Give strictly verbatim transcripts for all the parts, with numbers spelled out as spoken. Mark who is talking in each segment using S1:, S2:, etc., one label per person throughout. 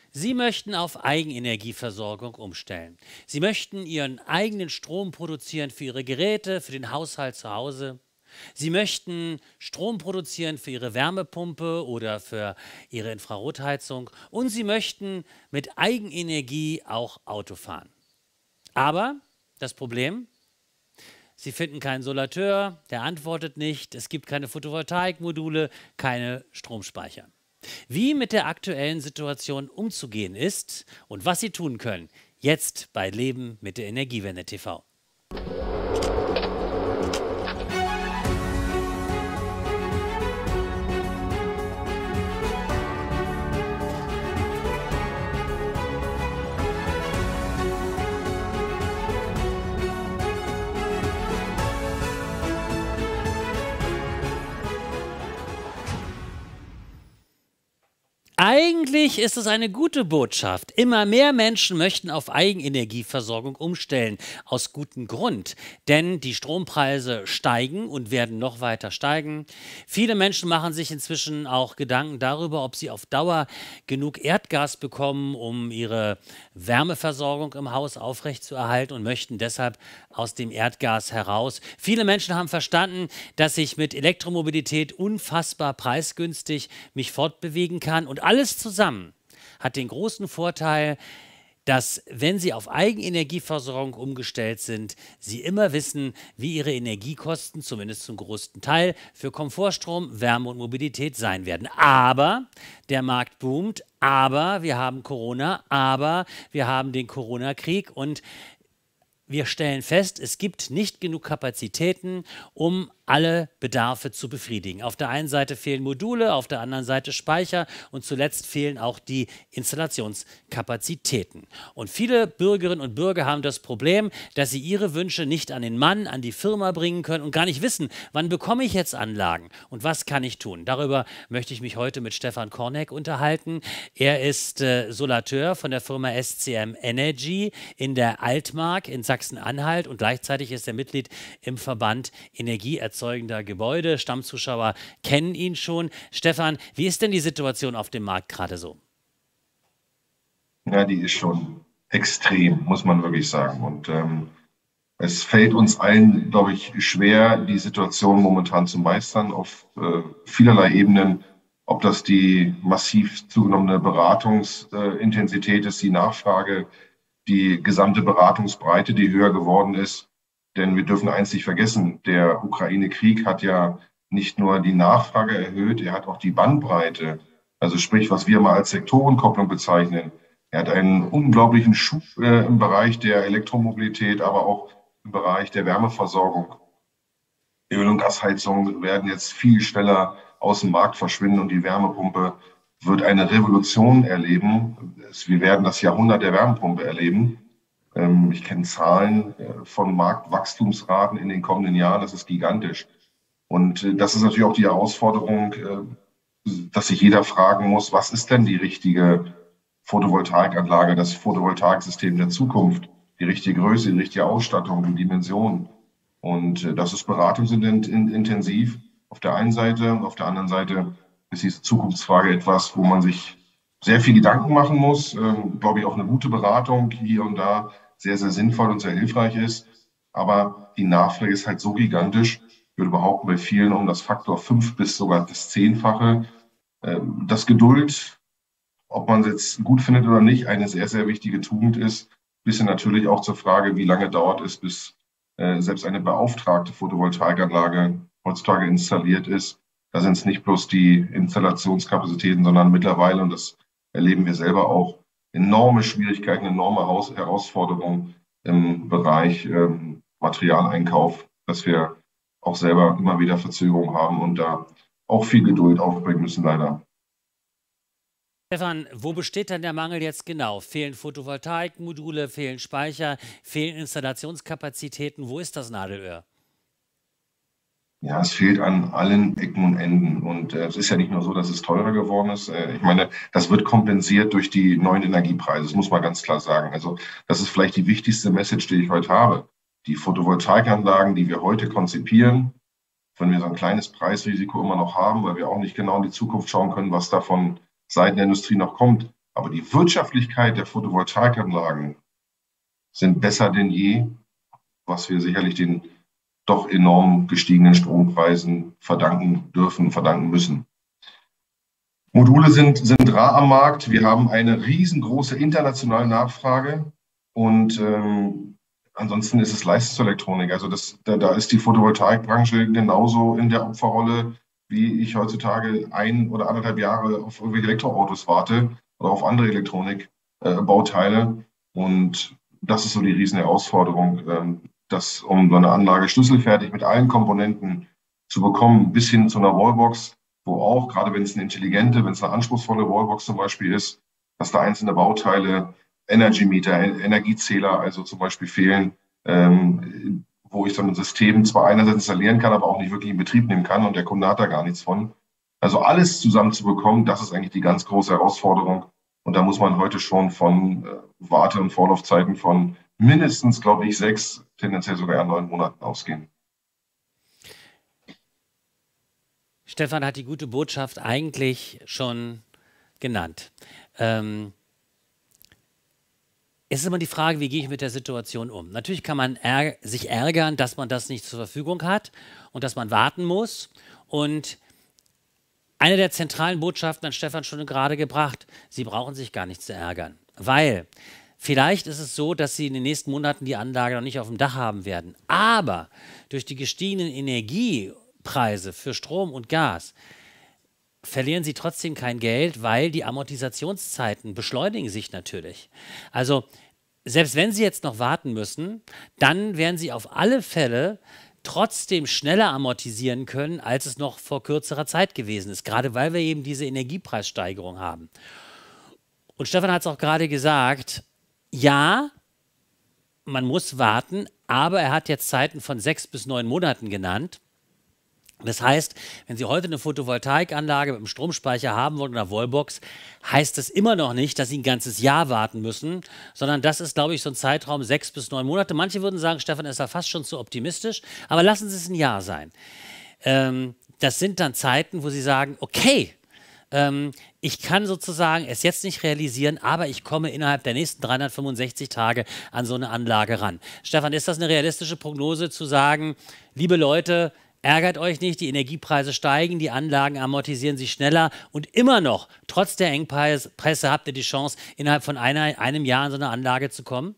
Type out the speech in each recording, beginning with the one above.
S1: Sie möchten auf Eigenenergieversorgung umstellen. Sie möchten Ihren eigenen Strom produzieren für Ihre Geräte, für den Haushalt zu Hause. Sie möchten Strom produzieren für Ihre Wärmepumpe oder für Ihre Infrarotheizung. Und Sie möchten mit Eigenenergie auch Auto fahren. Aber das Problem, Sie finden keinen Solateur, der antwortet nicht, es gibt keine Photovoltaikmodule, keine Stromspeicher. Wie mit der aktuellen Situation umzugehen ist und was Sie tun können, jetzt bei Leben mit der Energiewende T V. Eigentlich ist es eine gute Botschaft. Immer mehr Menschen möchten auf Eigenenergieversorgung umstellen. Aus gutem Grund. Denn die Strompreise steigen und werden noch weiter steigen. Viele Menschen machen sich inzwischen auch Gedanken darüber, ob sie auf Dauer genug Erdgas bekommen, um ihre Wärmeversorgung im Haus aufrechtzuerhalten und möchten deshalb aus dem Erdgas heraus. Viele Menschen haben verstanden, dass ich mit Elektromobilität unfassbar preisgünstig mich fortbewegen kann und alles zusammen hat den großen Vorteil, dass, wenn Sie auf Eigenenergieversorgung umgestellt sind, Sie immer wissen, wie Ihre Energiekosten, zumindest zum größten Teil, für Komfortstrom, Wärme und Mobilität sein werden. Aber der Markt boomt, aber wir haben Corona, aber wir haben den Corona-Krieg und wir stellen fest, es gibt nicht genug Kapazitäten, um alle Bedarfe zu befriedigen. Auf der einen Seite fehlen Module, auf der anderen Seite Speicher und zuletzt fehlen auch die Installationskapazitäten. Und viele Bürgerinnen und Bürger haben das Problem, dass sie ihre Wünsche nicht an den Mann, an die Firma bringen können und gar nicht wissen, wann bekomme ich jetzt Anlagen und was kann ich tun. Darüber möchte ich mich heute mit Stefan Korneck unterhalten. Er ist äh, Solateur von der Firma S C M Energy in der Altmark in Sachsen-Anhalt und gleichzeitig ist er Mitglied im Verband Energieerzeugender Gebäude. Stammzuschauer kennen ihn schon. Stefan, wie ist denn die Situation auf dem Markt gerade so?
S2: Ja, die ist schon extrem, muss man wirklich sagen. Und ähm, es fällt uns allen, glaube ich, schwer, die Situation momentan zu meistern auf äh, vielerlei Ebenen. Ob das die massiv zugenommene Beratungsintensität ist, die Nachfrage, die gesamte Beratungsbreite, die höher geworden ist. Denn wir dürfen eins nicht vergessen, der Ukraine-Krieg hat ja nicht nur die Nachfrage erhöht, er hat auch die Bandbreite, also sprich, was wir mal als Sektorenkopplung bezeichnen. Er hat einen unglaublichen Schub äh, im Bereich der Elektromobilität, aber auch im Bereich der Wärmeversorgung. Öl- und Gasheizungen werden jetzt viel schneller aus dem Markt verschwinden und die Wärmepumpe wird eine Revolution erleben. Wir werden das Jahrhundert der Wärmepumpe erleben. Ich kenne Zahlen von Marktwachstumsraten in den kommenden Jahren, das ist gigantisch. Und das ist natürlich auch die Herausforderung, dass sich jeder fragen muss, was ist denn die richtige Photovoltaikanlage, das Photovoltaiksystem der Zukunft, die richtige Größe, die richtige Ausstattung, die Dimension. Und das ist beratungsintensiv auf der einen Seite, auf der anderen Seite ist diese Zukunftsfrage etwas, wo man sich sehr viel Gedanken machen muss, ähm, glaube ich, auch eine gute Beratung hier und da sehr, sehr sinnvoll und sehr hilfreich ist. Aber die Nachfrage ist halt so gigantisch, ich würde behaupten, bei vielen um das Faktor fünf bis sogar das Zehnfache. Ähm, das Geduld, ob man es jetzt gut findet oder nicht, eine sehr, sehr wichtige Tugend ist. Bisschen natürlich auch zur Frage, wie lange dauert es, bis äh, selbst eine beauftragte Photovoltaikanlage heutzutage installiert ist. Da sind es nicht bloß die Installationskapazitäten, sondern mittlerweile, und das erleben wir selber auch, enorme Schwierigkeiten, enorme Haus Herausforderungen im Bereich ähm, Materialeinkauf, dass wir auch selber immer wieder Verzögerungen haben und da auch viel Geduld aufbringen müssen, leider.
S1: Stefan, wo besteht denn der Mangel jetzt genau? Fehlen Photovoltaikmodule, fehlen Speicher, fehlen Installationskapazitäten? Wo ist das Nadelöhr?
S2: Ja, es fehlt an allen Ecken und Enden. Und äh, es ist ja nicht nur so, dass es teurer geworden ist. Äh, ich meine, das wird kompensiert durch die neuen Energiepreise. Das muss man ganz klar sagen. Also das ist vielleicht die wichtigste Message, die ich heute habe. Die Photovoltaikanlagen, die wir heute konzipieren, wenn wir so ein kleines Preisrisiko immer noch haben, weil wir auch nicht genau in die Zukunft schauen können, was da von Seiten der Industrie noch kommt. Aber die Wirtschaftlichkeit der Photovoltaikanlagen sind besser denn je, was wir sicherlich den doch enorm gestiegenen Strompreisen verdanken dürfen, verdanken müssen. Module sind, sind rar am Markt. Wir haben eine riesengroße internationale Nachfrage und ähm, ansonsten ist es Leistungselektronik. Also das, da, da ist die Photovoltaikbranche genauso in der Opferrolle, wie ich heutzutage ein oder anderthalb Jahre auf irgendwelche Elektroautos warte oder auf andere Elektronikbauteile. Äh, und das ist so die riesen Herausforderung, ähm, das, um so eine Anlage schlüsselfertig mit allen Komponenten zu bekommen, bis hin zu einer Wallbox, wo auch, gerade wenn es eine intelligente, wenn es eine anspruchsvolle Wallbox zum Beispiel ist, dass da einzelne Bauteile, Energy Meter, Energiezähler also zum Beispiel fehlen, ähm, wo ich so ein System zwar einerseits installieren kann, aber auch nicht wirklich in Betrieb nehmen kann und der Kunde hat da gar nichts von. Also alles zusammen zu bekommen, das ist eigentlich die ganz große Herausforderung. Und da muss man heute schon von äh, Warte- und Vorlaufzeiten von mindestens, glaube ich, sechs, tendenziell sogar eher neun Monaten ausgehen.
S1: Stefan hat die gute Botschaft eigentlich schon genannt. Ähm, es ist immer die Frage, wie gehe ich mit der Situation um? Natürlich kann man ärg- sich ärgern, dass man das nicht zur Verfügung hat und dass man warten muss. Und eine der zentralen Botschaften hat Stefan schon gerade gebracht, Sie brauchen sich gar nicht zu ärgern, weil vielleicht ist es so, dass Sie in den nächsten Monaten die Anlage noch nicht auf dem Dach haben werden. Aber durch die gestiegenen Energiepreise für Strom und Gas verlieren Sie trotzdem kein Geld, weil die Amortisationszeiten beschleunigen sich natürlich. Also selbst wenn Sie jetzt noch warten müssen, dann werden Sie auf alle Fälle trotzdem schneller amortisieren können, als es noch vor kürzerer Zeit gewesen ist, gerade weil wir eben diese Energiepreissteigerung haben. Und Stefan hat es auch gerade gesagt, ja, man muss warten, aber er hat jetzt Zeiten von sechs bis neun Monaten genannt. Das heißt, wenn Sie heute eine Photovoltaikanlage mit einem Stromspeicher haben wollen oder einer Wallbox, heißt das immer noch nicht, dass Sie ein ganzes Jahr warten müssen, sondern das ist, glaube ich, so ein Zeitraum sechs bis neun Monate. Manche würden sagen, Stefan ist da fast schon zu optimistisch, aber lassen Sie es ein Jahr sein. Ähm, das sind dann Zeiten, wo Sie sagen, okay, ähm, ich kann sozusagen es jetzt nicht realisieren, aber ich komme innerhalb der nächsten dreihundertfünfundsechzig Tage an so eine Anlage ran. Stefan, ist das eine realistische Prognose zu sagen, liebe Leute, ärgert euch nicht, die Energiepreise steigen, die Anlagen amortisieren sich schneller und immer noch, trotz der Engpässe, habt ihr die Chance, innerhalb von einer, einem Jahr an so eine Anlage zu kommen?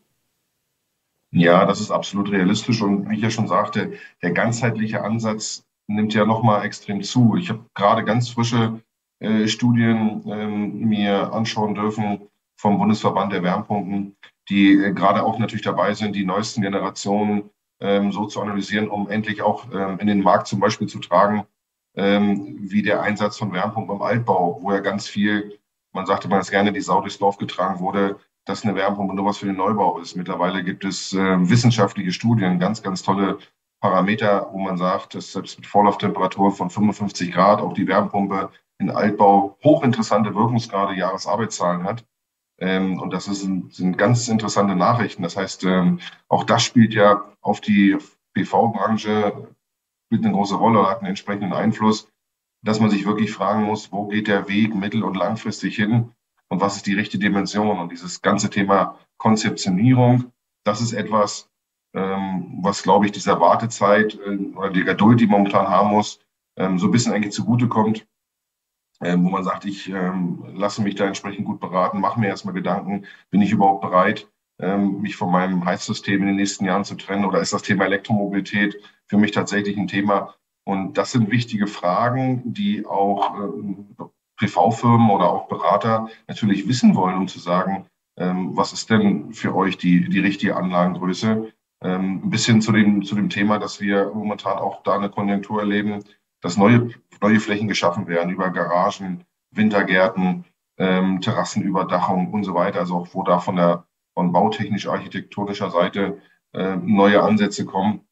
S2: Ja, das ist absolut realistisch und wie ich ja schon sagte, der ganzheitliche Ansatz nimmt ja nochmal extrem zu. Ich habe gerade ganz frische äh, Studien ähm, mir anschauen dürfen vom Bundesverband der Wärmepumpen, die äh, gerade auch natürlich dabei sind, die neuesten Generationen ähm, so zu analysieren, um endlich auch ähm, in den Markt zum Beispiel zu tragen, ähm, wie der Einsatz von Wärmepumpen im Altbau, wo ja ganz viel, man sagte mal jetzt gerne, die Sau durchs Dorf getragen wurde, dass eine Wärmepumpe nur was für den Neubau ist. Mittlerweile gibt es äh, wissenschaftliche Studien, ganz, ganz tolle Parameter, wo man sagt, dass selbst mit Vorlauftemperaturen von fünfundfünfzig Grad auch die Wärmepumpe in Altbau hochinteressante Wirkungsgrade, Jahresarbeitszahlen hat. Ähm, und das ist, sind ganz interessante Nachrichten. Das heißt, ähm, auch das spielt ja auf die P V-Branche, spielt eine große Rolle, hat einen entsprechenden Einfluss, dass man sich wirklich fragen muss, wo geht der Weg mittel- und langfristig hin und was ist die richtige Dimension? Und dieses ganze Thema Konzeptionierung, das ist etwas, ähm, was, glaube ich, dieser Wartezeit äh, oder die Geduld, die man momentan haben muss, ähm, so ein bisschen eigentlich zugutekommt, ähm, wo man sagt, ich ähm, lasse mich da entsprechend gut beraten, mache mir erstmal Gedanken, bin ich überhaupt bereit, ähm, mich von meinem Heizsystem in den nächsten Jahren zu trennen oder ist das Thema Elektromobilität für mich tatsächlich ein Thema? Und das sind wichtige Fragen, die auch ähm, P V-Firmen oder auch Berater natürlich wissen wollen, um zu sagen, ähm, was ist denn für euch die, die richtige Anlagengröße? Ähm, bis hin zu dem, zu dem Thema, dass wir momentan auch da eine Konjunktur erleben, dass neue, neue Flächen geschaffen werden über Garagen, Wintergärten, ähm, Terrassenüberdachung und so weiter. Also auch wo da von der von bautechnisch-architektonischer Seite äh, neue Ansätze kommen,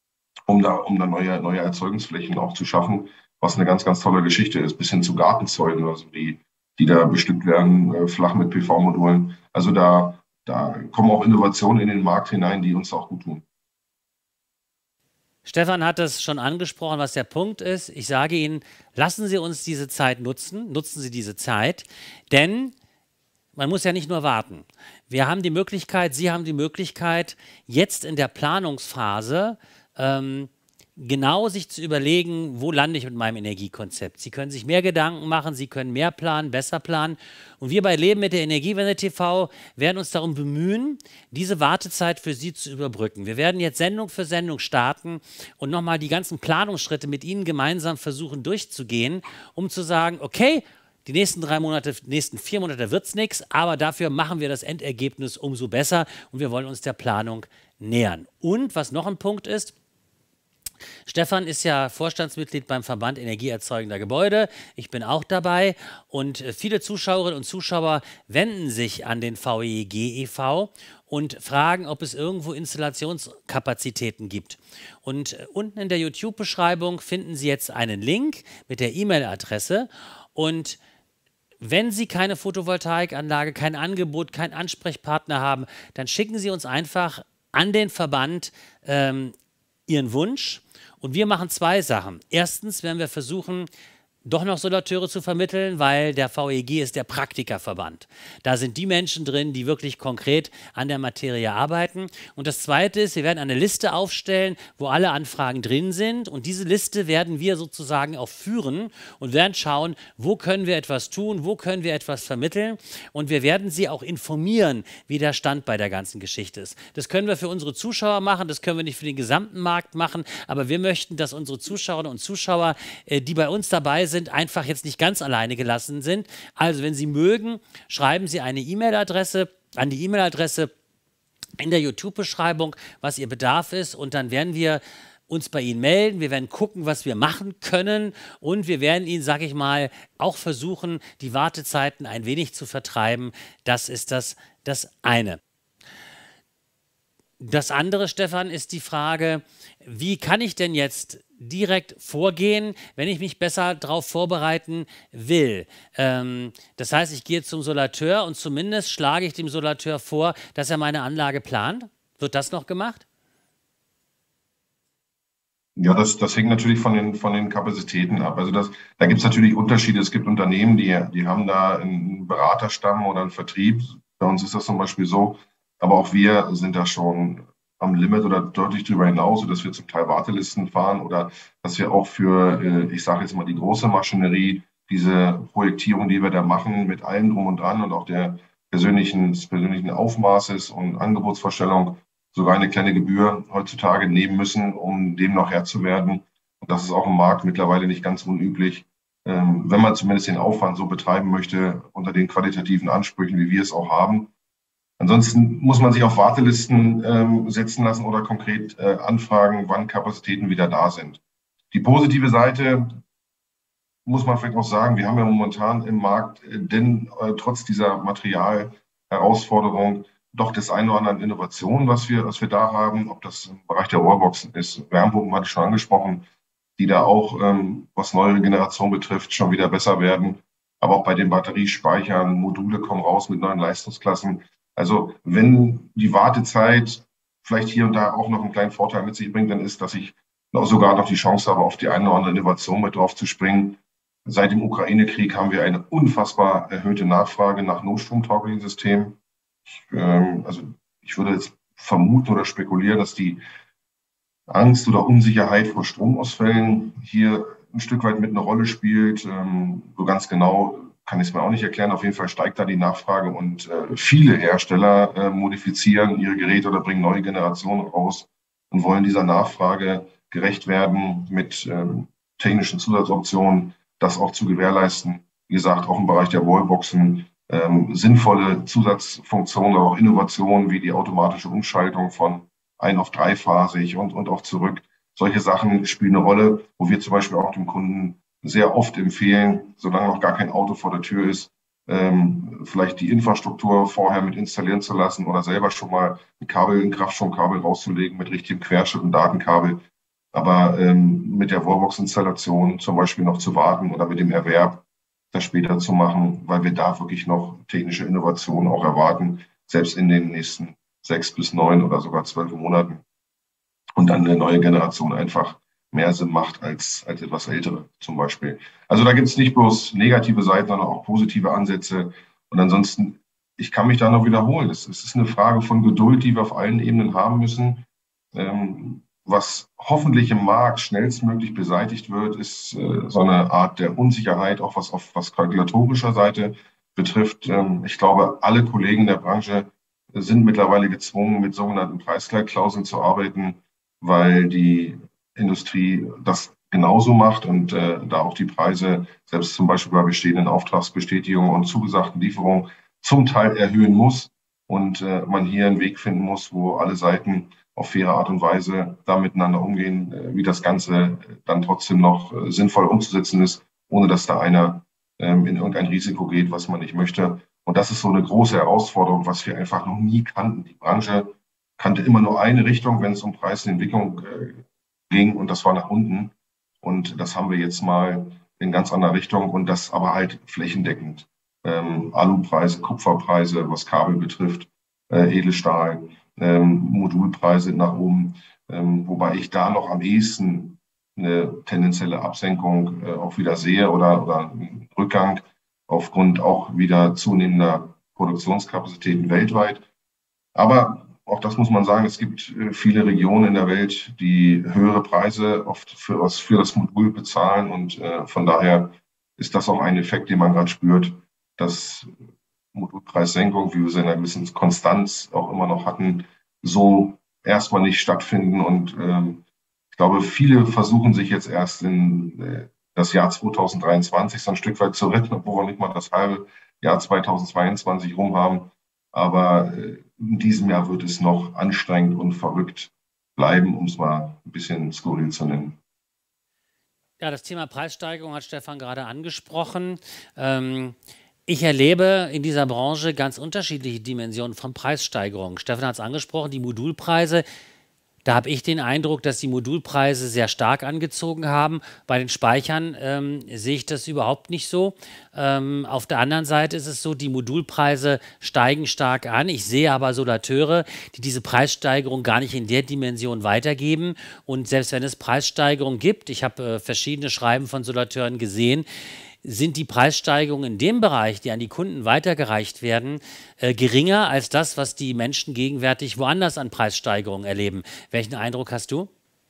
S2: um da, um da neue, neue Erzeugungsflächen auch zu schaffen, was eine ganz, ganz tolle Geschichte ist, bis hin zu Gartenzäunen, also die, die da bestückt werden, äh, flach mit P V-Modulen. Also da, da kommen auch Innovationen in den Markt hinein, die uns auch gut tun.
S1: Stefan hat es schon angesprochen, was der Punkt ist. Ich sage Ihnen, lassen Sie uns diese Zeit nutzen, nutzen Sie diese Zeit, denn man muss ja nicht nur warten. Wir haben die Möglichkeit, Sie haben die Möglichkeit, jetzt in der Planungsphase ähm, genau sich zu überlegen, wo lande ich mit meinem Energiekonzept. Sie können sich mehr Gedanken machen, Sie können mehr planen, besser planen. Und wir bei Leben mit der Energiewende T V werden uns darum bemühen, diese Wartezeit für Sie zu überbrücken. Wir werden jetzt Sendung für Sendung starten und nochmal die ganzen Planungsschritte mit Ihnen gemeinsam versuchen durchzugehen, um zu sagen, okay, die nächsten drei Monate, die nächsten vier Monate wird es nichts, aber dafür machen wir das Endergebnis umso besser und wir wollen uns der Planung nähern. Und was noch ein Punkt ist, Stefan ist ja Vorstandsmitglied beim Verband Energieerzeugender Gebäude. Ich bin auch dabei und viele Zuschauerinnen und Zuschauer wenden sich an den V E G e V und fragen, ob es irgendwo Installationskapazitäten gibt. Und unten in der YouTube-Beschreibung finden Sie jetzt einen Link mit der E-Mail-Adresse und wenn Sie keine Photovoltaikanlage, kein Angebot, keinen Ansprechpartner haben, dann schicken Sie uns einfach an den Verband ähm, Ihren Wunsch. Und wir machen zwei Sachen. Erstens werden wir versuchen, doch noch Solateure zu vermitteln, weil der V E G ist der Praktikerverband. Da sind die Menschen drin, die wirklich konkret an der Materie arbeiten. Und das Zweite ist, wir werden eine Liste aufstellen, wo alle Anfragen drin sind. Und diese Liste werden wir sozusagen auch führen und werden schauen, wo können wir etwas tun, wo können wir etwas vermitteln. Und wir werden Sie auch informieren, wie der Stand bei der ganzen Geschichte ist. Das können wir für unsere Zuschauer machen, das können wir nicht für den gesamten Markt machen. Aber wir möchten, dass unsere Zuschauerinnen und Zuschauer, äh, die bei uns dabei sind, sind, einfach jetzt nicht ganz alleine gelassen sind. Also wenn Sie mögen, schreiben Sie eine E-Mail-Adresse an die E-Mail-Adresse in der YouTube-Beschreibung, was Ihr Bedarf ist und dann werden wir uns bei Ihnen melden, wir werden gucken, was wir machen können und wir werden Ihnen, sage ich mal, auch versuchen, die Wartezeiten ein wenig zu vertreiben. Das ist das, das eine. Das andere, Stefan, ist die Frage, wie kann ich denn jetzt direkt vorgehen, wenn ich mich besser darauf vorbereiten will? Ähm, das heißt, ich gehe zum Solateur und zumindest schlage ich dem Solateur vor, dass er meine Anlage plant. Wird das noch gemacht?
S2: Ja, das, das hängt natürlich von den, von den Kapazitäten ab. Also das, da gibt es natürlich Unterschiede. Es gibt Unternehmen, die, die haben da einen Beraterstamm oder einen Vertrieb. Bei uns ist das zum Beispiel so. Aber auch wir sind da schon am Limit oder deutlich darüber hinaus, sodass wir zum Teil Wartelisten fahren oder dass wir auch für, äh, ich sage jetzt mal, die große Maschinerie, diese Projektierung, die wir da machen, mit allem drum und dran und auch der persönlichen, des persönlichen Aufmaßes und Angebotsvorstellung sogar eine kleine Gebühr heutzutage nehmen müssen, um dem noch Herr zu werden. Und das ist auch im Markt mittlerweile nicht ganz unüblich, ähm, wenn man zumindest den Aufwand so betreiben möchte, unter den qualitativen Ansprüchen, wie wir es auch haben. Ansonsten muss man sich auf Wartelisten ähm, setzen lassen oder konkret äh, anfragen, wann Kapazitäten wieder da sind. Die positive Seite muss man vielleicht auch sagen, wir haben ja momentan im Markt, äh, denn äh, trotz dieser Materialherausforderung doch das eine oder andere Innovation, was wir, was wir da haben, ob das im Bereich der Wallboxen ist, Wärmepumpen hatte ich schon angesprochen, die da auch, ähm, was neuere Generation betrifft, schon wieder besser werden. Aber auch bei den Batteriespeichern, Module kommen raus mit neuen Leistungsklassen. Also wenn die Wartezeit vielleicht hier und da auch noch einen kleinen Vorteil mit sich bringt, dann ist, dass ich noch sogar noch die Chance habe, auf die eine oder andere Innovation mit drauf zu springen. Seit dem Ukraine-Krieg haben wir eine unfassbar erhöhte Nachfrage nach notstromtauglichen Systemen. Ich, ähm, also ich würde jetzt vermuten oder spekulieren, dass die Angst oder Unsicherheit vor Stromausfällen hier ein Stück weit mit eine Rolle spielt. Ähm, so ganz genau kann ich es mir auch nicht erklären. Auf jeden Fall steigt da die Nachfrage und äh, viele Hersteller äh, modifizieren ihre Geräte oder bringen neue Generationen raus und wollen dieser Nachfrage gerecht werden mit ähm, technischen Zusatzoptionen, das auch zu gewährleisten. Wie gesagt, auch im Bereich der Wallboxen ähm, sinnvolle Zusatzfunktionen, aber auch Innovationen wie die automatische Umschaltung von ein- auf dreiphasig und, und auch zurück. Solche Sachen spielen eine Rolle, wo wir zum Beispiel auch dem Kunden sehr oft empfehlen, solange noch gar kein Auto vor der Tür ist, ähm, vielleicht die Infrastruktur vorher mit installieren zu lassen oder selber schon mal ein Kabel, ein Kraftstromkabel rauszulegen mit richtigem Querschnitt und Datenkabel. Aber ähm, mit der Wallbox-Installation zum Beispiel noch zu warten oder mit dem Erwerb das später zu machen, weil wir da wirklich noch technische Innovationen auch erwarten, selbst in den nächsten sechs bis neun oder sogar zwölf Monaten. Und dann eine neue Generation einfach mehr Sinn macht als, als etwas ältere zum Beispiel. Also da gibt es nicht bloß negative Seiten, sondern auch positive Ansätze. Und ansonsten ich kann mich da noch wiederholen. Es, es ist eine Frage von Geduld, die wir auf allen Ebenen haben müssen. Ähm, was hoffentlich im Markt schnellstmöglich beseitigt wird, ist äh, so eine Art der Unsicherheit, auch was auf was kalkulatorischer Seite betrifft. Ähm, ich glaube, alle Kollegen der Branche sind mittlerweile gezwungen, mit sogenannten Preisgleitklauseln zu arbeiten, weil die Industrie das genauso macht und äh, da auch die Preise, selbst zum Beispiel bei bestehenden Auftragsbestätigungen und zugesagten Lieferungen, zum Teil erhöhen muss und äh, man hier einen Weg finden muss, wo alle Seiten auf faire Art und Weise da miteinander umgehen, äh, wie das Ganze dann trotzdem noch äh, sinnvoll umzusetzen ist, ohne dass da einer ähm, in irgendein Risiko geht, was man nicht möchte. Und das ist so eine große Herausforderung, was wir einfach noch nie kannten. Die Branche kannte immer nur eine Richtung, wenn es um Preisentwicklung äh, ging, und das war nach unten. Und das haben wir jetzt mal in ganz anderer Richtung, und das aber halt flächendeckend. Ähm, Alupreise, Kupferpreise, was Kabel betrifft, äh, Edelstahl, ähm, Modulpreise nach oben, ähm, wobei ich da noch am ehesten eine tendenzielle Absenkung äh, auch wieder sehe oder, oder einen Rückgang aufgrund auch wieder zunehmender Produktionskapazitäten weltweit. Aber auch das muss man sagen, es gibt äh, viele Regionen in der Welt, die höhere Preise oft für das, für das Modul bezahlen, und äh, von daher ist das auch ein Effekt, den man gerade spürt, dass Modulpreissenkung, wie wir sie in einer gewissen Konstanz auch immer noch hatten, so erstmal nicht stattfinden. Und ähm, ich glaube, viele versuchen sich jetzt erst in äh, das Jahr zweitausenddreiundzwanzig so ein Stück weit zu retten, obwohl wir nicht mal das halbe Jahr zweitausendzweiundzwanzig rum haben. Aber äh, in diesem Jahr wird es noch anstrengend und verrückt bleiben, um es mal ein bisschen skurril zu nennen.
S1: Ja, das Thema Preissteigerung hat Stefan gerade angesprochen. Ähm, ich erlebe in dieser Branche ganz unterschiedliche Dimensionen von Preissteigerungen. Stefan hat es angesprochen, die Modulpreise. Da habe ich den Eindruck, dass die Modulpreise sehr stark angezogen haben. Bei den Speichern ähm, sehe ich das überhaupt nicht so. Ähm, auf der anderen Seite ist es so, die Modulpreise steigen stark an. Ich sehe aber Solateure, die diese Preissteigerung gar nicht in der Dimension weitergeben. Und selbst wenn es Preissteigerungen gibt, ich habe äh, verschiedene Schreiben von Solateuren gesehen, sind die Preissteigerungen in dem Bereich, die an die Kunden weitergereicht werden, äh, geringer als das, was die Menschen gegenwärtig woanders an Preissteigerungen erleben. Welchen Eindruck hast du?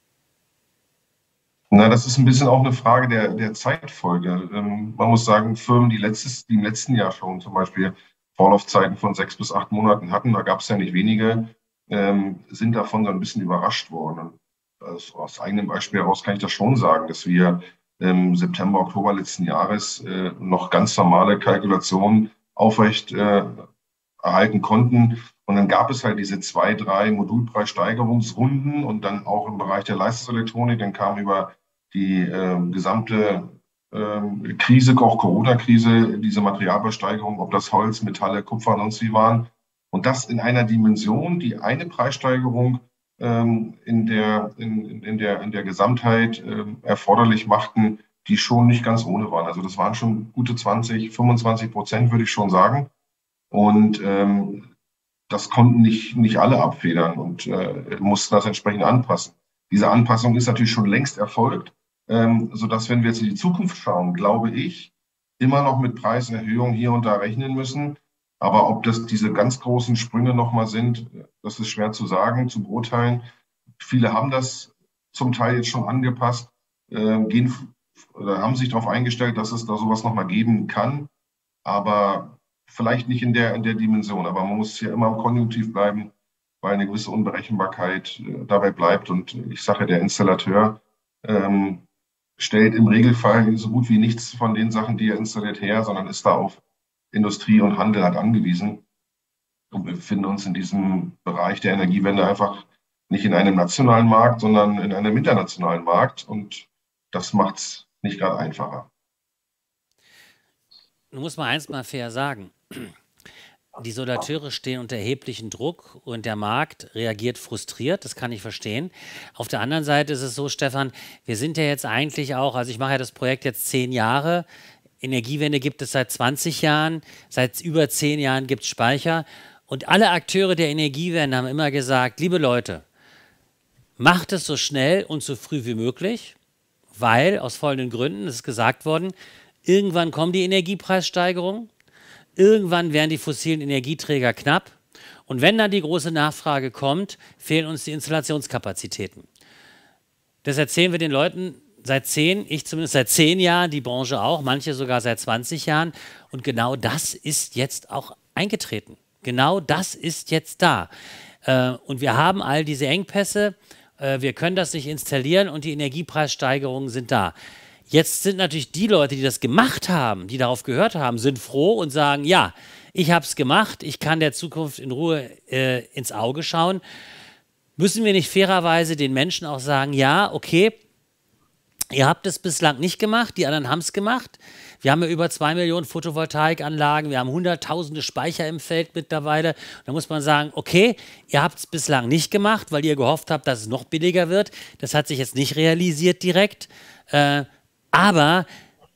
S2: Na, das ist ein bisschen auch eine Frage der, der Zeitfolge. Ähm, man muss sagen, Firmen, die, letztes, die im letzten Jahr schon zum Beispiel Vorlaufzeiten von sechs bis acht Monaten hatten, da gab es ja nicht wenige, ähm, sind davon so ein bisschen überrascht worden. Und aus, aus eigenem Beispiel heraus kann ich das schon sagen, dass wir im September, Oktober letzten Jahres äh, noch ganz normale Kalkulationen aufrecht äh, erhalten konnten. Und dann gab es halt diese zwei, drei Modulpreissteigerungsrunden, und dann auch im Bereich der Leistungselektronik. Dann kam über die äh, gesamte äh, Krise, auch Corona-Krise, diese Materialpreissteigerung, ob das Holz, Metalle, Kupfer und sonst wie waren. Und das in einer Dimension, die eine Preissteigerung ähm, in der, in, in der, in der Gesamtheit ähm, erforderlich machten, die schon nicht ganz ohne waren. Also das waren schon gute zwanzig, fünfundzwanzig Prozent, würde ich schon sagen. Und ähm, das konnten nicht, nicht alle abfedern und äh, mussten das entsprechend anpassen. Diese Anpassung ist natürlich schon längst erfolgt, ähm, sodass, wenn wir jetzt in die Zukunft schauen, glaube ich, immer noch mit Preiserhöhungen hier und da rechnen müssen. Aber ob das diese ganz großen Sprünge nochmal sind, das ist schwer zu sagen, zu beurteilen. Viele haben das zum Teil jetzt schon angepasst, äh, gehen oder haben sich darauf eingestellt, dass es da sowas nochmal geben kann. Aber vielleicht nicht in der, in der Dimension. Aber man muss hier immer im Konjunktiv bleiben, weil eine gewisse Unberechenbarkeit äh, dabei bleibt. Und ich sage, der Installateur ähm, stellt im Regelfall so gut wie nichts von den Sachen, die er installiert, her, sondern ist da auf Industrie und Handel halt angewiesen. Und wir befinden uns in diesem Bereich der Energiewende einfach nicht in einem nationalen Markt, sondern in einem internationalen Markt. Und das macht es nicht gerade einfacher.
S1: Du musst mal eins mal fair sagen. Die Solateure stehen unter erheblichem Druck und der Markt reagiert frustriert, das kann ich verstehen. Auf der anderen Seite ist es so, Stefan, wir sind ja jetzt eigentlich auch, also ich mache ja das Projekt jetzt zehn Jahre, Energiewende gibt es seit zwanzig Jahren, seit über zehn Jahren gibt es Speicher, und alle Akteure der Energiewende haben immer gesagt, liebe Leute, macht es so schnell und so früh wie möglich, weil aus folgenden Gründen, es ist gesagt worden, irgendwann kommen die Energiepreissteigerungen. irgendwann werden die fossilen Energieträger knapp. Und wenn dann die große Nachfrage kommt, fehlen uns die Installationskapazitäten. Das erzählen wir den Leuten seit zehn, ich zumindest seit zehn Jahren, die Branche auch, manche sogar seit zwanzig Jahren. Und genau das ist jetzt auch eingetreten. Genau das ist jetzt da. Äh, und wir haben all diese Engpässe, äh, wir können das nicht installieren und die Energiepreissteigerungen sind da. Jetzt sind natürlich die Leute, die das gemacht haben, die darauf gehört haben, sind froh und sagen, ja, ich habe es gemacht, ich kann der Zukunft in Ruhe äh, ins Auge schauen. Müssen wir nicht fairerweise den Menschen auch sagen, ja, okay, ihr habt es bislang nicht gemacht, die anderen haben es gemacht. Wir haben ja über zwei Millionen Photovoltaikanlagen, wir haben hunderttausende Speicher im Feld mittlerweile. Da muss man sagen, okay, ihr habt es bislang nicht gemacht, weil ihr gehofft habt, dass es noch billiger wird. Das hat sich jetzt nicht realisiert direkt. Äh, aber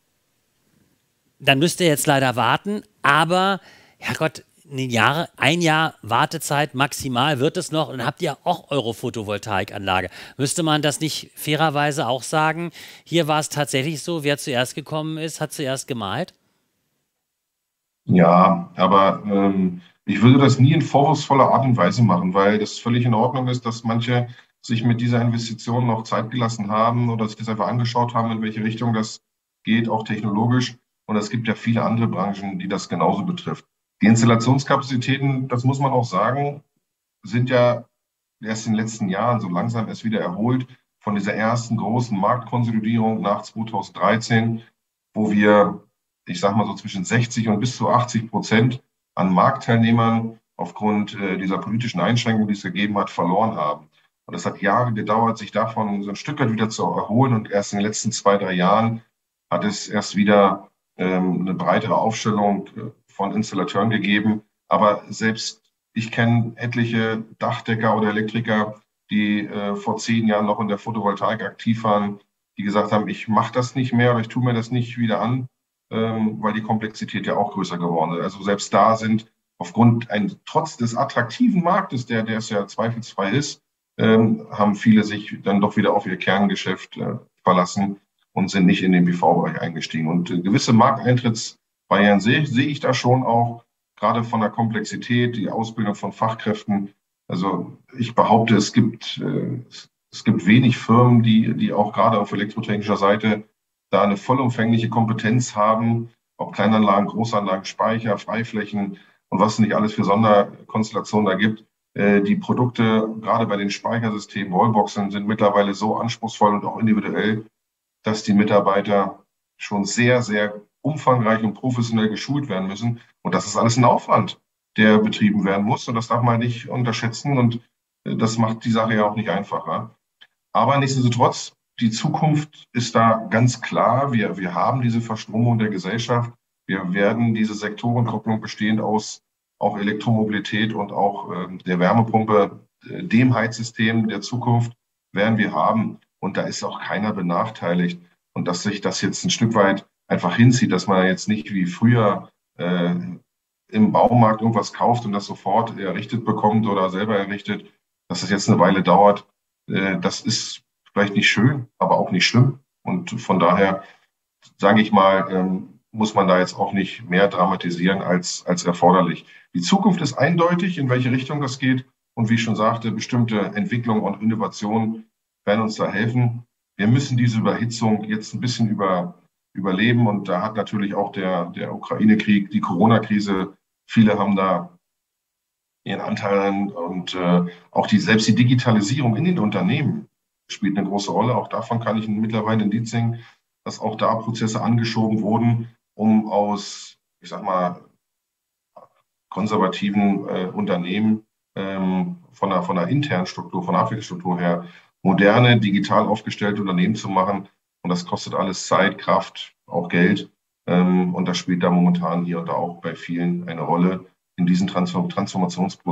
S1: dann müsst ihr jetzt leider warten. Aber, Herrgott, ein Jahr, ein Jahr Wartezeit maximal wird es noch und dann habt ihr auch eure Photovoltaikanlage. Müsste man das nicht fairerweise auch sagen? Hier war es tatsächlich so, wer zuerst gekommen ist, hat zuerst gemalt?
S2: Ja, aber ähm, ich würde das nie in vorwurfsvoller Art und Weise machen, weil das völlig in Ordnung ist, dass manche sich mit dieser Investition noch Zeit gelassen haben oder sich das einfach angeschaut haben, in welche Richtung das geht, auch technologisch. Und es gibt ja viele andere Branchen, die das genauso betrifft. Die Installationskapazitäten, das muss man auch sagen, sind ja erst in den letzten Jahren so langsam erst wieder erholt von dieser ersten großen Marktkonsolidierung nach zweitausenddreizehn, wo wir, ich sage mal so zwischen sechzig und bis zu achtzig Prozent an Marktteilnehmern aufgrund äh, dieser politischen Einschränkungen, die es gegeben hat, verloren haben. Und es hat Jahre gedauert, sich davon so ein Stück weit wieder zu erholen. Und erst in den letzten zwei, drei Jahren hat es erst wieder ähm, eine breitere Aufstellung äh, von Installateuren gegeben. Aber selbst ich kenne etliche Dachdecker oder Elektriker, die äh, vor zehn Jahren noch in der Photovoltaik aktiv waren, die gesagt haben, ich mache das nicht mehr oder ich tue mir das nicht wieder an, ähm, weil die Komplexität ja auch größer geworden ist. Also selbst da sind aufgrund ein, trotz des attraktiven Marktes, der, der es ja zweifelsfrei ist, ähm, haben viele sich dann doch wieder auf ihr Kerngeschäft äh, verlassen und sind nicht in den B V-Bereich eingestiegen. Und äh, gewisse Markteintrittsbarrieren sehe, sehe ich da schon auch, gerade von der Komplexität, die Ausbildung von Fachkräften. Also ich behaupte, es gibt, äh, es gibt wenig Firmen, die, die auch gerade auf elektrotechnischer Seite da eine vollumfängliche Kompetenz haben, ob Kleinanlagen, Großanlagen, Speicher, Freiflächen und was es nicht alles für Sonderkonstellationen da gibt. Äh, die Produkte, gerade bei den Speichersystemen, Wallboxen, sind mittlerweile so anspruchsvoll und auch individuell, dass die Mitarbeiter schon sehr, sehr umfangreich und professionell geschult werden müssen. Und das ist alles ein Aufwand, der betrieben werden muss. Und das darf man nicht unterschätzen. Und das macht die Sache ja auch nicht einfacher. Aber nichtsdestotrotz, die Zukunft ist da ganz klar. Wir, wir haben diese Verstromung der Gesellschaft. Wir werden diese Sektorenkopplung bestehend aus auch Elektromobilität und auch äh, der Wärmepumpe, äh, dem Heizsystem der Zukunft werden wir haben. Und da ist auch keiner benachteiligt. Und dass sich das jetzt ein Stück weit einfach hinzieht, dass man jetzt nicht wie früher äh, im Baumarkt irgendwas kauft und das sofort errichtet bekommt oder selber errichtet, dass das jetzt eine Weile dauert, äh, das ist vielleicht nicht schön, aber auch nicht schlimm. Und von daher, sage ich mal, ähm, muss man da jetzt auch nicht mehr dramatisieren als, als erforderlich. Die Zukunft ist eindeutig, in welche Richtung das geht. Und wie ich schon sagte, bestimmte Entwicklungen und Innovationen werden uns da helfen. Wir müssen diese Überhitzung jetzt ein bisschen über, überleben. Und da hat natürlich auch der, der Ukraine-Krieg, die Corona-Krise, viele haben da ihren Anteil an. Und äh, auch die, selbst die Digitalisierung in den Unternehmen spielt eine große Rolle. Auch davon kann ich mittlerweile ein Lied singen, dass auch da Prozesse angeschoben wurden, um aus, ich sag mal, konservativen äh, Unternehmen ähm, von der, von der internen Struktur, von der Abwicklungsstruktur her, moderne, digital aufgestellte Unternehmen zu machen. Und das kostet alles Zeit, Kraft, auch Geld. Ähm, und das spielt da momentan hier und da auch bei vielen eine Rolle in diesen Transform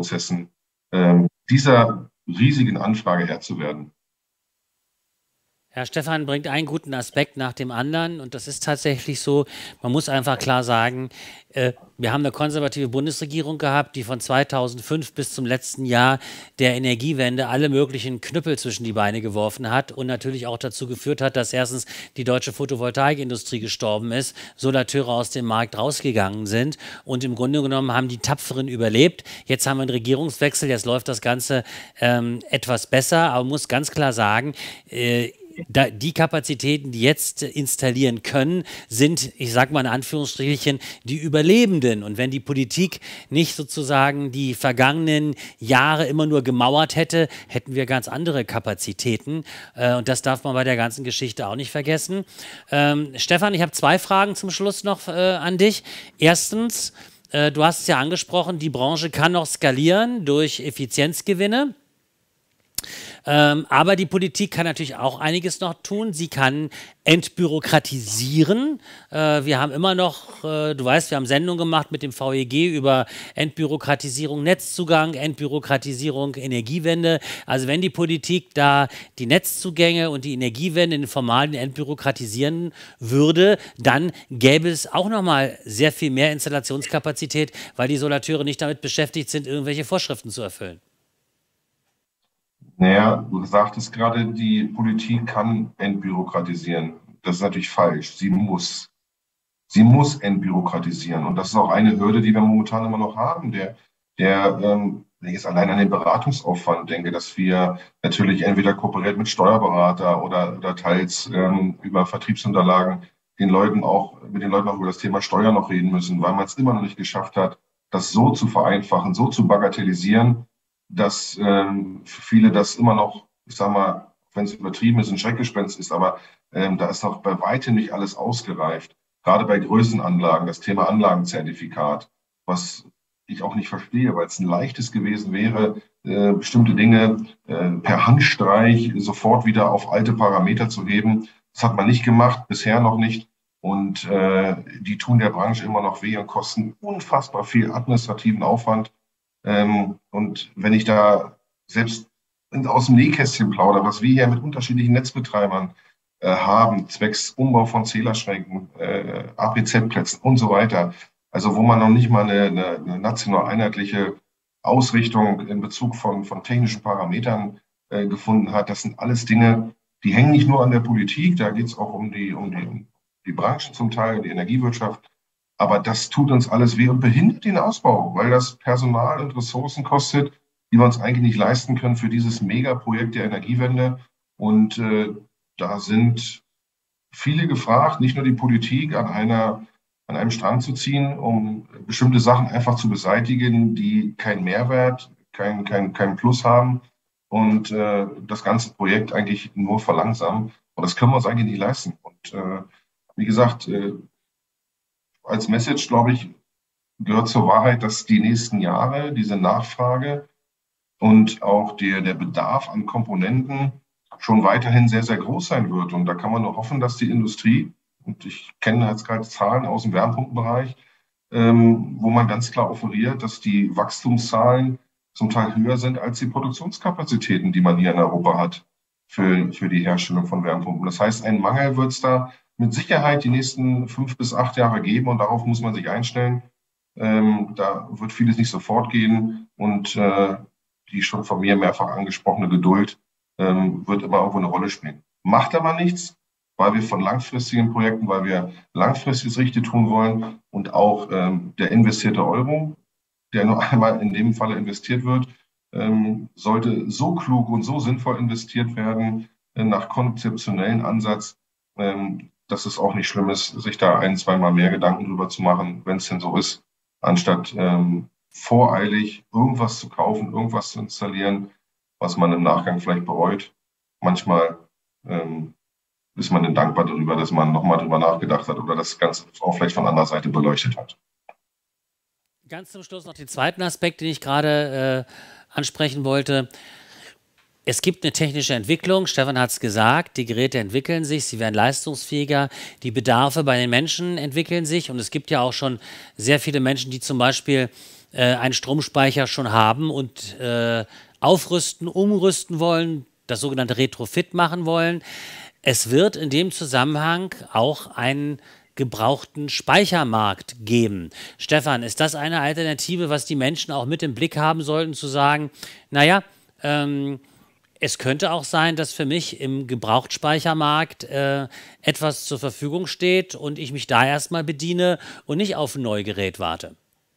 S2: Transformationsprozessen, ähm, dieser riesigen Anfrage Herr zu werden.
S1: Herr Stephan bringt einen guten Aspekt nach dem anderen und das ist tatsächlich so. Man muss einfach klar sagen, äh, wir haben eine konservative Bundesregierung gehabt, die von zweitausendfünf bis zum letzten Jahr der Energiewende alle möglichen Knüppel zwischen die Beine geworfen hat und natürlich auch dazu geführt hat, dass erstens die deutsche Photovoltaikindustrie gestorben ist, Solateure aus dem Markt rausgegangen sind und im Grunde genommen haben die Tapferen überlebt. Jetzt haben wir einen Regierungswechsel, jetzt läuft das Ganze ähm, etwas besser, aber man muss ganz klar sagen, äh, Da, die Kapazitäten, die jetzt installieren können, sind, ich sage mal in Anführungsstrichen, die Überlebenden. Und wenn die Politik nicht sozusagen die vergangenen Jahre immer nur gemauert hätte, hätten wir ganz andere Kapazitäten. Äh, und das darf man bei der ganzen Geschichte auch nicht vergessen. Ähm, Stephan, ich habe zwei Fragen zum Schluss noch äh, an dich. Erstens, äh, du hast es ja angesprochen, die Branche kann noch skalieren durch Effizienzgewinne. Ähm, aber die Politik kann natürlich auch einiges noch tun. Sie kann entbürokratisieren. Äh, wir haben immer noch, äh, du weißt, wir haben Sendungen gemacht mit dem V E G über Entbürokratisierung, Netzzugang, Entbürokratisierung, Energiewende. Also wenn die Politik da die Netzzugänge und die Energiewende in den Formalen entbürokratisieren würde, dann gäbe es auch noch mal sehr viel mehr Installationskapazität, weil die Solateure nicht damit beschäftigt sind, irgendwelche Vorschriften zu erfüllen.
S2: Naja, du sagtest gerade, die Politik kann entbürokratisieren. Das ist natürlich falsch. Sie muss. Sie muss entbürokratisieren. Und das ist auch eine Hürde, die wir momentan immer noch haben. Der, der, ähm, wenn ich jetzt allein an den Beratungsaufwand denke, dass wir natürlich entweder kooperiert mit Steuerberater oder, oder teils ähm, über Vertriebsunterlagen den Leuten auch, mit den Leuten auch über das Thema Steuer noch reden müssen, weil man es immer noch nicht geschafft hat, das so zu vereinfachen, so zu bagatellisieren, dass ähm, für viele das immer noch, ich sag mal, wenn es übertrieben ist, ein Schreckgespenst ist, aber ähm, da ist noch bei weitem nicht alles ausgereift. Gerade bei Größenanlagen, das Thema Anlagenzertifikat, was ich auch nicht verstehe, weil es ein leichtes gewesen wäre, äh, bestimmte Dinge äh, per Handstreich sofort wieder auf alte Parameter zu heben. Das hat man nicht gemacht, bisher noch nicht. Und äh, die tun der Branche immer noch weh und kosten unfassbar viel administrativen Aufwand. Ähm, und wenn ich da selbst aus dem Nähkästchen plaudere, was wir hier mit unterschiedlichen Netzbetreibern äh, haben, zwecks Umbau von Zählerschränken, äh, A P Z-Plätzen und so weiter, also wo man noch nicht mal eine, eine, eine national einheitliche Ausrichtung in Bezug von, von technischen Parametern äh, gefunden hat, das sind alles Dinge, die hängen nicht nur an der Politik, da geht es auch um die, um, die, um die Branchen zum Teil, die Energiewirtschaft. Aber das tut uns alles weh und behindert den Ausbau, weil das Personal und Ressourcen kostet, die wir uns eigentlich nicht leisten können für dieses Megaprojekt der Energiewende. Und äh, da sind viele gefragt, nicht nur die Politik, an einer, an einem Strang zu ziehen, um bestimmte Sachen einfach zu beseitigen, die keinen Mehrwert, kein, kein, kein Plus haben und äh, das ganze Projekt eigentlich nur verlangsamen. Und das können wir uns eigentlich nicht leisten. Und äh, wie gesagt, äh, als Message, glaube ich, gehört zur Wahrheit, dass die nächsten Jahre diese Nachfrage und auch der, der Bedarf an Komponenten schon weiterhin sehr, sehr groß sein wird. Und da kann man nur hoffen, dass die Industrie, und ich kenne jetzt gerade Zahlen aus dem Wärmepumpenbereich, ähm, wo man ganz klar offeriert, dass die Wachstumszahlen zum Teil höher sind als die Produktionskapazitäten, die man hier in Europa hat für, für die Herstellung von Wärmepumpen. Das heißt, einen Mangel wird es da mit Sicherheit die nächsten fünf bis acht Jahre geben und darauf muss man sich einstellen. Ähm, da wird vieles nicht sofort gehen und äh, die schon von mir mehrfach angesprochene Geduld ähm, wird immer irgendwo eine Rolle spielen. Macht aber nichts, weil wir von langfristigen Projekten, weil wir langfristiges Richtige tun wollen und auch ähm, der investierte Euro, der nur einmal in dem Falle investiert wird, ähm, sollte so klug und so sinnvoll investiert werden, äh, nach konzeptionellen Ansatz, ähm, dass es auch nicht schlimm ist, sich da ein, zweimal mehr Gedanken drüber zu machen, wenn es denn so ist, anstatt ähm, voreilig irgendwas zu kaufen, irgendwas zu installieren, was man im Nachgang vielleicht bereut. Manchmal ähm, ist man dann dankbar darüber, dass man nochmal drüber nachgedacht hat oder das Ganze auch vielleicht von anderer Seite beleuchtet hat.
S1: Ganz zum Schluss noch den zweiten Aspekt, den ich gerade äh, ansprechen wollte. Es gibt eine technische Entwicklung, Stephan hat es gesagt, die Geräte entwickeln sich, sie werden leistungsfähiger, die Bedarfe bei den Menschen entwickeln sich und es gibt ja auch schon sehr viele Menschen, die zum Beispiel äh, einen Stromspeicher schon haben und äh, aufrüsten, umrüsten wollen, das sogenannte Retrofit machen wollen. es wird in dem Zusammenhang auch einen gebrauchten Speichermarkt geben. Stefan, ist das eine Alternative, was die Menschen auch mit im Blick haben sollten, zu sagen, naja, ähm, es könnte auch sein, dass für mich im Gebrauchtspeichermarkt äh, etwas zur Verfügung steht und ich mich da erstmal bediene und nicht auf ein Neugerät warte.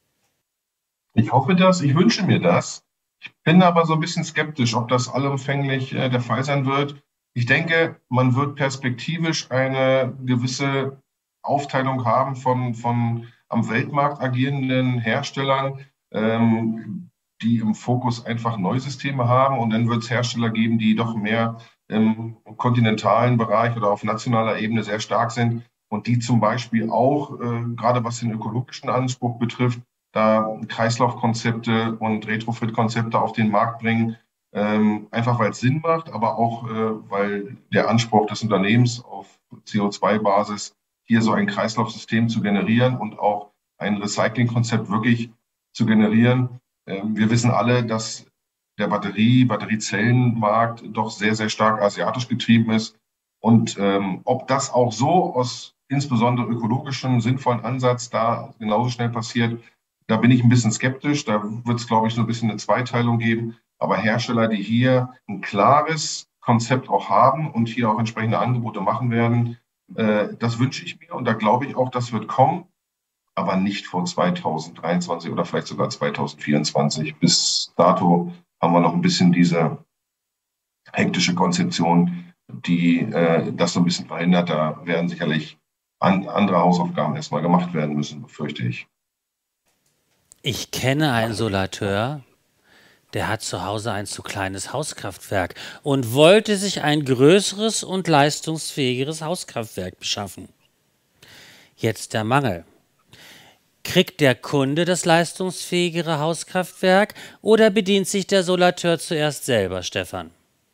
S2: Ich hoffe das, ich wünsche mir das. Ich bin aber so ein bisschen skeptisch, ob das allumfänglich äh, der Fall sein wird. Ich denke, man wird perspektivisch eine gewisse Aufteilung haben von, von am Weltmarkt agierenden Herstellern, ähm, die im Fokus einfach Neusysteme haben. Und dann wird es Hersteller geben, die doch mehr im kontinentalen Bereich oder auf nationaler Ebene sehr stark sind und die zum Beispiel auch, äh, gerade was den ökologischen Anspruch betrifft, da Kreislaufkonzepte und Retrofit-Konzepte auf den Markt bringen, ähm, einfach weil es Sinn macht, aber auch äh, weil der Anspruch des Unternehmens auf C O zwei Basis hier so ein Kreislaufsystem zu generieren und auch ein Recyclingkonzept wirklich zu generieren. Ähm, wir wissen alle, dass der Batterie, Batteriezellenmarkt doch sehr, sehr stark asiatisch getrieben ist. Und ähm, ob das auch so aus insbesondere ökologischen, sinnvollen Ansatz da genauso schnell passiert, da bin ich ein bisschen skeptisch. Da wird es, glaube ich, so ein bisschen eine Zweiteilung geben. Aber Hersteller, die hier ein klares Konzept auch haben und hier auch entsprechende Angebote machen werden, äh, das wünsche ich mir. Und da glaube ich auch, das wird kommen, aber nicht vor zweitausenddreiundzwanzig oder vielleicht sogar zweitausendvierundzwanzig. Bis dato haben wir noch ein bisschen diese hektische Konzeption, die äh, das so ein bisschen verhindert. Da werden sicherlich an, andere Hausaufgaben erstmal gemacht werden müssen, befürchte ich.
S1: Ich kenne einen Solateur, der hat zu Hause ein zu kleines Hauskraftwerk und wollte sich ein größeres und leistungsfähigeres Hauskraftwerk beschaffen. Jetzt der Mangel. Kriegt der Kunde das leistungsfähigere Hauskraftwerk oder bedient sich der Solateur zuerst selber, Stefan?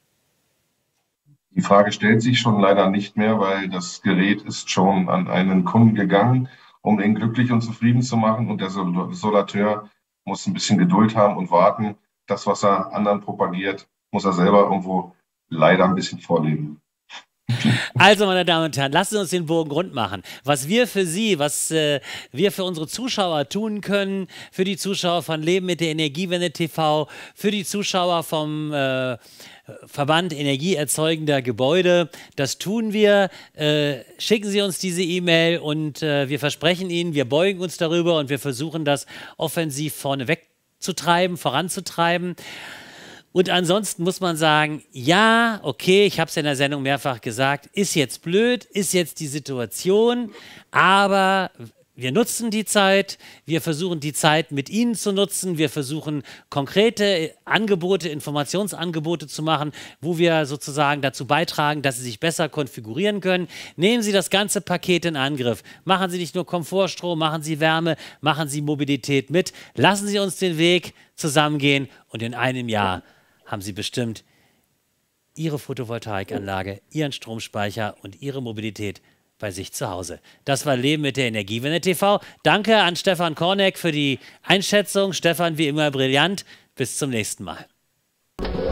S2: Die Frage stellt sich schon leider nicht mehr, weil das Gerät ist schon an einen Kunden gegangen, um ihn glücklich und zufrieden zu machen. Und der Solateur muss ein bisschen Geduld haben und warten. Das, was er anderen propagiert, muss er selber irgendwo leider ein bisschen vorleben.
S1: Also, meine Damen und Herren, lassen Sie uns den Bogen rund machen. Was wir für Sie, was äh, wir für unsere Zuschauer tun können, für die Zuschauer von Leben mit der Energiewende T V, für die Zuschauer vom äh, Verband Energieerzeugender Gebäude, das tun wir. Äh, schicken Sie uns diese E-Mail und äh, wir versprechen Ihnen, wir beugen uns darüber und wir versuchen das offensiv vorneweg zu treiben, voranzutreiben. Und ansonsten muss man sagen, ja, okay, ich habe es ja in der Sendung mehrfach gesagt, ist jetzt blöd, ist jetzt die Situation, aber wir nutzen die Zeit, wir versuchen die Zeit mit Ihnen zu nutzen, wir versuchen konkrete Angebote, Informationsangebote zu machen, wo wir sozusagen dazu beitragen, dass Sie sich besser konfigurieren können. Nehmen Sie das ganze Paket in Angriff. Machen Sie nicht nur Komfortstrom, machen Sie Wärme, machen Sie Mobilität mit. Lassen Sie uns den Weg zusammengehen und in einem Jahr haben Sie bestimmt Ihre Photovoltaikanlage, Ihren Stromspeicher und Ihre Mobilität bei sich zu Hause. Das war Leben mit der Energiewende T V. Danke an Stefan Korneck für die Einschätzung. Stefan, wie immer brillant. Bis zum nächsten Mal.